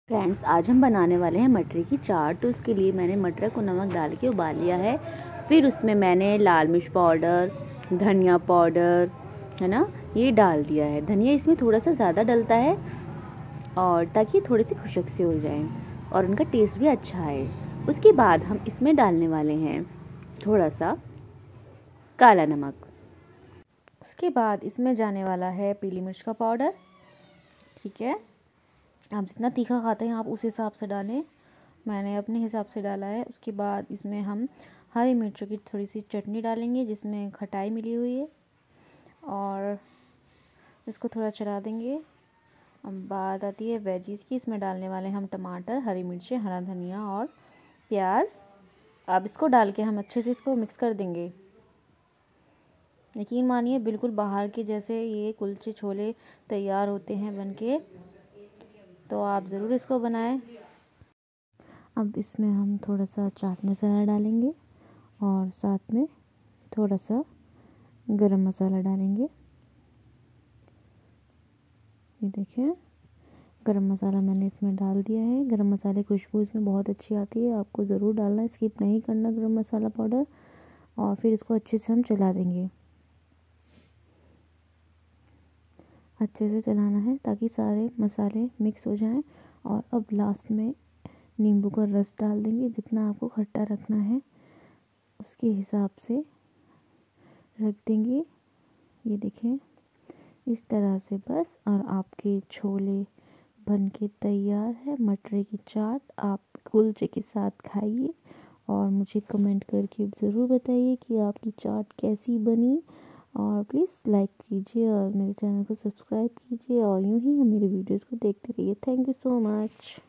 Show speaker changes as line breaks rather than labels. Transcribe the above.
Friends, आज हम बनाने वाले हैं मटर की चाट। तो इसके लिए मैंने मटर को नमक डाल के उबाल लिया है। फिर उसमें मैंने लाल मिर्च पाउडर, धनिया पाउडर, है ना, ये डाल दिया है। धनिया इसमें थोड़ा सा ज़्यादा डलता है और ताकि थोड़ी सी खुशक से हो जाए और उनका टेस्ट भी अच्छा है। उसके बाद हम इसमें डालने वाले हैं थोड़ा सा काला नमक। उसके बाद इसमें जाने वाला है पीली मिर्च का पाउडर। ठीक है, आप जितना तीखा खाते हैं आप उस हिसाब से डालें। मैंने अपने हिसाब से डाला है। उसके बाद इसमें हम हरी मिर्चों की थोड़ी सी चटनी डालेंगे जिसमें खटाई मिली हुई है और इसको थोड़ा चला देंगे। अब बात आती है वेजीज़ की। इसमें डालने वाले हम टमाटर, हरी मिर्चें, हरा धनिया और प्याज। अब इसको डाल के हम अच्छे से इसको मिक्स कर देंगे। यकीन मानिए बिल्कुल बाहर के जैसे ये कुलचे छोले तैयार होते हैं बनके, तो आप ज़रूर इसको बनाएं। अब इसमें हम थोड़ा सा चाट मसाला डालेंगे और साथ में थोड़ा सा गरम मसाला डालेंगे। ये देखिए, गरम मसाला मैंने इसमें डाल दिया है। गरम मसाले की खुशबू इसमें बहुत अच्छी आती है, आपको ज़रूर डालना है, स्किप नहीं करना गरम मसाला पाउडर। और फिर इसको अच्छे से हम चला देंगे। अच्छे से चलाना है ताकि सारे मसाले मिक्स हो जाएं। और अब लास्ट में नींबू का रस डाल देंगे। जितना आपको खट्टा रखना है उसके हिसाब से रख देंगे। ये देखें, इस तरह से बस, और आपके छोले बन के तैयार है। मटर की चाट आप कुलचे के साथ खाइए और मुझे कमेंट करके ज़रूर बताइए कि आपकी चाट कैसी बनी। और प्लीज़ लाइक कीजिए और मेरे चैनल को सब्सक्राइब कीजिए और यूं ही मेरे वीडियोस को देखते रहिए। Thank you so much.